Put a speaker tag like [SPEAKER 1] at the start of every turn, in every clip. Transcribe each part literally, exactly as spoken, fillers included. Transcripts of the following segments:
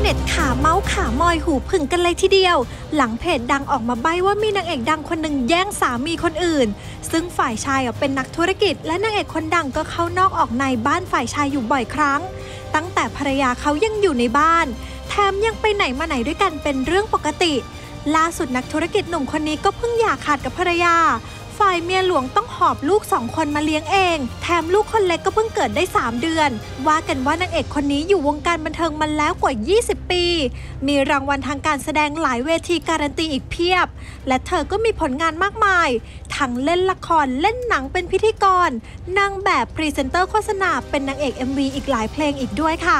[SPEAKER 1] เน็ตขาเมาส์ขามอยหูผึ่งกันเลยทีเดียวหลังเพจดังออกมาใบ้ว่ามีนางเอกดังคนหนึ่งแย่งสามีคนอื่นซึ่งฝ่ายชายเป็นนักธุรกิจและนางเอกคนดังก็เข้านอกออกในบ้านฝ่ายชายอยู่บ่อยครั้งตั้งแต่ภรรยาเขายังอยู่ในบ้านแถมยังไปไหนมาไหนด้วยกันเป็นเรื่องปกติล่าสุดนักธุรกิจหนุ่มคนนี้ก็เพิ่งหย่าขาดกับภรรยาฝ่ายเมียหลวงต้องหอบลูกสองคนมาเลี้ยงเองแถมลูกคนเล็กก็เพิ่งเกิดได้สามเดือนว่ากันว่านางเอกคนนี้อยู่วงการบันเทิงมาแล้วกว่ายี่สิบปีมีรางวัลทางการแสดงหลายเวทีการันตีอีกเพียบและเธอก็มีผลงานมากมายทั้งเล่นละครเล่นหนังเป็นพิธีกรนางแบบพรีเซนเตอร์โฆษณาเป็นนางเอก เอ็ม วี อีกหลายเพลงอีกด้วยค่ะ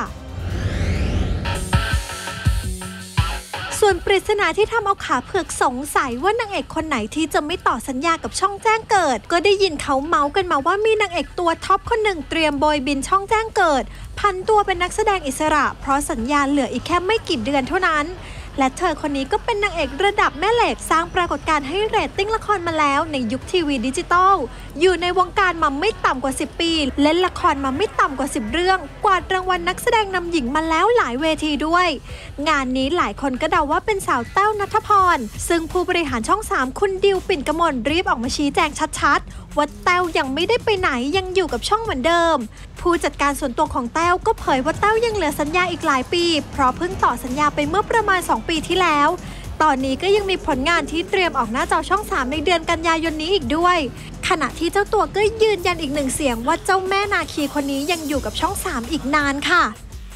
[SPEAKER 1] ส่วนปริศนาที่ทำเอาขาเผือกสงสัยว่านางเอกคนไหนที่จะไม่ต่อสัญญากับช่องแจ้งเกิดก็ได้ยินเขาเมาส์กันมาว่ามีนางเอกตัวท็อปคนหนึ่งเตรียมโบยบินช่องแจ้งเกิดพันตัวเป็นนักแสดงอิสระเพราะสัญญาเหลืออีกแค่ไม่กี่เดือนเท่านั้นและเธอคนนี้ก็เป็นนางเอกระดับแม่เหล็กสร้างปรากฏการณ์ให้เรตติ้งละครมาแล้วในยุคทีวีดิจิตอลอยู่ในวงการมาไม่ต่ำกว่าสิบปีเล่นละครมาไม่ต่ำกว่าสิบเรื่องกวาดรางวัลนักแสดงนำหญิงมาแล้วหลายเวทีด้วยงานนี้หลายคนก็เดาว่าเป็นสาวแต้วณัฐพรซึ่งผู้บริหารช่องสามคุณดิวปิ่นกมลรีบออกมาชี้แจงชัดๆว่าแต้วยังไม่ได้ไปไหนยังอยู่กับช่องเหมือนเดิมผู้จัดการส่วนตัวของแต้วก็เผยว่าแต้วยังเหลือสัญญาอีกหลายปีเพราะเพิ่งต่อสัญญาไปเมื่อประมาณสองปีที่แล้วตอนนี้ก็ยังมีผลงานที่เตรียมออกหน้าจอช่องสามในเดือนกันยายนนี้อีกด้วยขณะที่เจ้าตัวก็ยืนยันอีกหนึ่งเสียงว่าเจ้าแม่นาคีคนนี้ยังอยู่กับช่องสามอีกนานค่ะ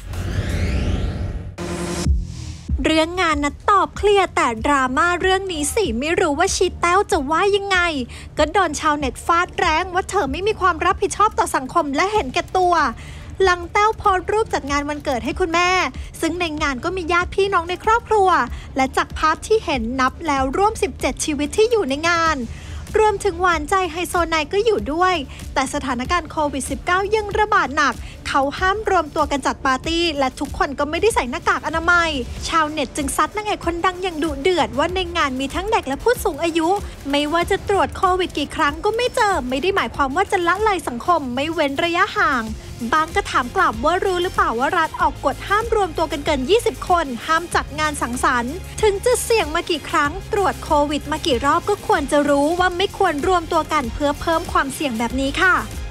[SPEAKER 1] เรื่องงานนัดตอบเคลียร์แต่ดราม่าเรื่องนี้สิไม่รู้ว่าชีแต้วจะว่ายังไงก็โดนชาวเน็ตฟาดแรงว่าเธอไม่มีความรับผิดชอบต่อสังคมและเห็นแก่ตัวหลังแต้วโพสต์รูปจัดงานวันเกิดให้คุณแม่ซึ่งในงานก็มีญาติพี่น้องในครอบครัวและจากภาพที่เห็นนับแล้วร่วมสิบเจ็ดชีวิตที่อยู่ในงานรวมถึงหวานใจไฮโซไนก็อยู่ด้วยแต่สถานการณ์โควิด สิบเก้า ยังระบาดหนักเขาห้ามรวมตัวกันจัดปาร์ตี้และทุกคนก็ไม่ได้ใส่หน้ากากอนามัยชาวเน็ตจึงซัดนางเอกคนดังอย่างดุเดือดว่าในงานมีทั้งเด็กและผู้สูงอายุไม่ว่าจะตรวจโควิดกี่ครั้งก็ไม่เจอไม่ได้หมายความว่าจะละเลยสังคมไม่เว้นระยะห่างบางก็ถามกลับว่ารู้หรือเปล่าว่ารัฐออกกฎห้ามรวมตัวกันเกินยี่สิบคนห้ามจัดงานสังสรรค์ถึงจะเสี่ยงมากี่ครั้งตรวจโควิดมากี่รอบก็ควรจะรู้ว่าไม่ควรรวมตัวกันเพื่อเพิ่มความเสี่ยงแบบนี้ค่ะ